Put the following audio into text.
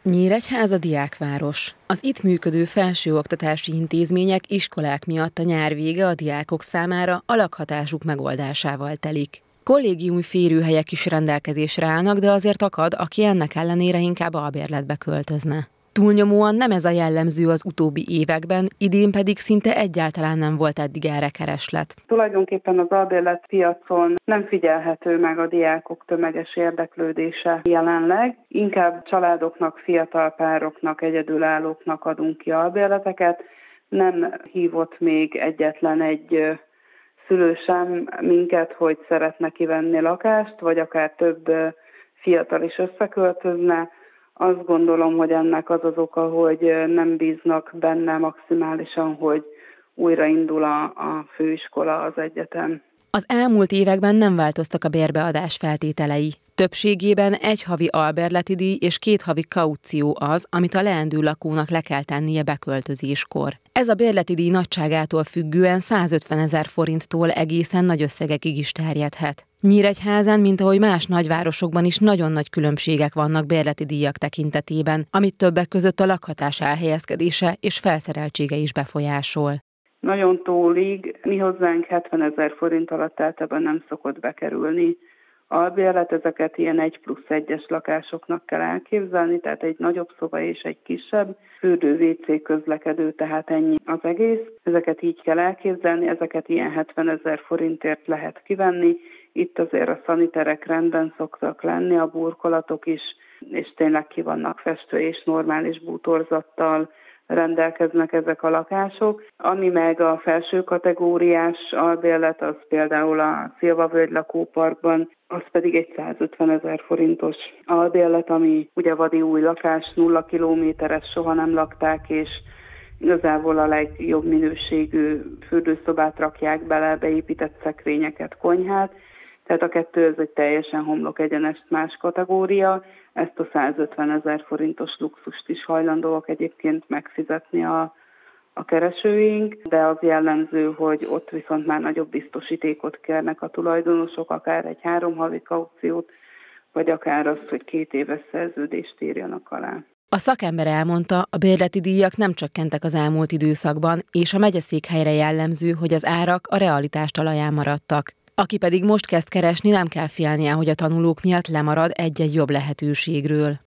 Nyíregyháza diákváros. Az itt működő felsőoktatási intézmények, iskolák miatt a nyár vége a diákok számára a lakhatásuk megoldásával telik. Kollégiumi férőhelyek is rendelkezésre állnak, de azért akad, aki ennek ellenére inkább albérletbe költözne. Túlnyomóan nem ez a jellemző az utóbbi években, idén pedig szinte egyáltalán nem volt eddig erre kereslet. Tulajdonképpen az albérletpiacon nem figyelhető meg a diákok tömeges érdeklődése jelenleg. Inkább családoknak, fiatal pároknak, egyedülállóknak adunk ki albérleteket. Nem hívott még egyetlen egy szülő sem minket, hogy szeretne kivenni lakást, vagy akár több fiatal is összeköltözne. Azt gondolom, hogy ennek az az oka, hogy nem bíznak benne maximálisan, hogy újraindul a főiskola, az egyetem. Az elmúlt években nem változtak a bérbeadás feltételei. Többségében egy havi albérleti díj és 2 havi kaució az, amit a leendő lakónak le kell tennie beköltözéskor. Ez a bérleti díj nagyságától függően 150 000 forinttól egészen nagy összegekig is terjedhet. Nyíregyházán, mint ahogy más nagyvárosokban is nagyon nagy különbségek vannak bérleti díjak tekintetében, amit többek között a lakhatás elhelyezkedése és felszereltsége is befolyásol. Nagyon tólig, mi hozzánk 70 000 forint alatt általában nem szokott bekerülni albérlet, ezeket ilyen 1+1-es lakásoknak kell elképzelni, tehát egy nagyobb szoba és egy kisebb, fürdő, WC, közlekedő, tehát ennyi az egész. Ezeket így kell elképzelni, ezeket ilyen 70 000 forintért lehet kivenni. Itt azért a szaniterek rendben szoktak lenni, a burkolatok is, és tényleg ki vannak festve és normális bútorzattal rendelkeznek ezek a lakások. Ami meg a felső kategóriás albérlet, az például a Szilvavölgy lakóparkban, az pedig egy 150 000 forintos albérlet, ami ugye vadi új lakás, 0 kilométeres, soha nem lakták, és igazából a legjobb minőségű fürdőszobát rakják bele, beépített szekrényeket, konyhát, tehát a kettő ez egy teljesen homlok egyenest más kategória. Ezt a 150 000 forintos luxust is hajlandóak egyébként megfizetni a keresőink, de az jellemző, hogy ott viszont már nagyobb biztosítékot kérnek a tulajdonosok, akár egy 3 havi kauciót, vagy akár azt, hogy 2 éves szerződést írjanak alá. A szakember elmondta, a bérleti díjak nem csökkentek az elmúlt időszakban, és a megyeszékhelyre jellemző, hogy az árak a realitás talaján maradtak. Aki pedig most kezd keresni, nem kell félnie, hogy a tanulók miatt lemarad egy-egy jobb lehetőségről.